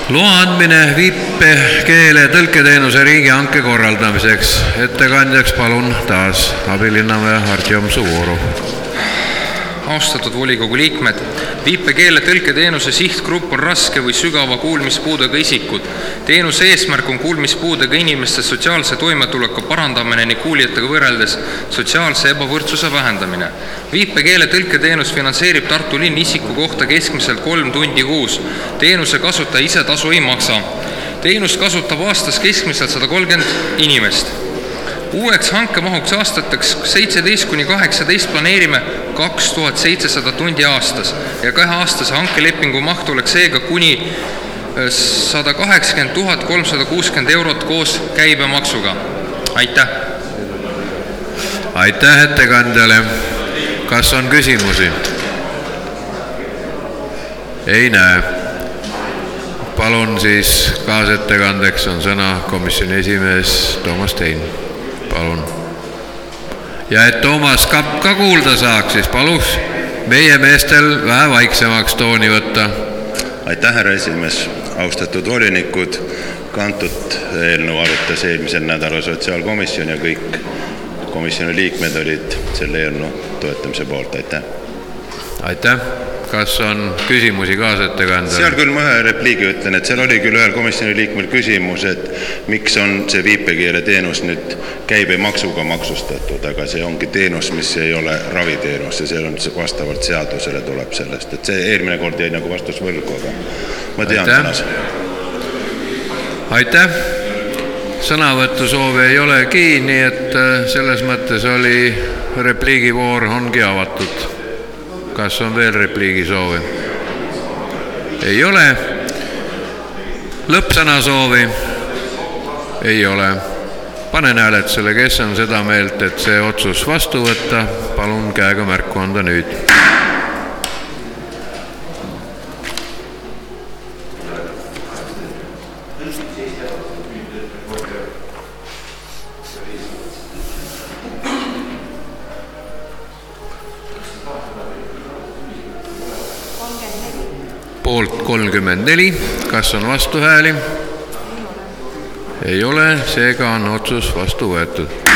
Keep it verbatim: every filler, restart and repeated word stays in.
Loa andmine viipekeele tõlketeenuse riigihanke korraldamiseks. Ettekandjaks palun taas abilinnapea Artjom Suvorov. Austatud volikogu liikmed, viipekeele tõlketeenuse sihtgrupp on raske või sügava kuulmispuudega isikud. Teenuse eesmärk on kuulmispuudega inimeste sotsiaalse toimetuleku parandamine ning kuulijatega võrreldes sotsiaalse ebavõrdsuse vähendamine. Viipekeele tõlketeenus finantseerib Tartu linn isiku kohta keskmiselt kolm tundi kuus. Teenuse kasutaja ise tasu ei maksa. Teenus kasutab aastas keskmiselt sada kolmkümmend inimest. Uueks hankemahuks aastateks seitseteist kuni kaheksateist planeerime kaks tuhat seitsesada tundi aastas ja kahe aastase hankelepingu maht oleks seega kuni sada kaheksakümmend tuhat kolmsada kuuskümmend eurot koos käibemaksuga. Aitäh! Aitäh ettekandjale! Kas on küsimusi? Ei näe. Palun siis kaasettekandeks on sõna komisjoni esimees Toomas Tein. Palun. Ja et Toomas ka, ka kuulda saaks, siis paluks meie meestel vähe vaiksemaks tooni võtta. Aitäh, härra esimees. Austatud volinikud, kantud eelnõu arutas eelmisel nädala sotsiaalkomisjon ja kõik komisjoni liikmed olid selle eelnõu toetamise poolt. Aitäh. Aitäh. Kas on küsimusi kaasettekandjale? Seal küll ma ühe repliigi ütlen, et seal oli küll ühel komisjoni liikmel küsimus, et miks on see viipekeele teenus nüüd käibemaksuga maksustatud, aga see ongi teenus, mis ei ole raviteenus ja see on vastavalt seadusele tuleb sellest, et see eelmine kord jäi nagu vastus võlgu, aga ma tean tänas. Aitäh! Sõnavõtusoovi ei olegi, nii et selles mõttes oli repliigivoor ongi avatud. Kas on veel repliigi soovi? Ei ole. Lõppsõna soovi? Ei ole. Panen hääletusele, kes on seda meelt, et see otsus vastu võtta. Palun käega märku anda nüüd. Poolt kolmkümmend neli, kas on vastuhääli? Ei ole, seega on otsus vastu võetud.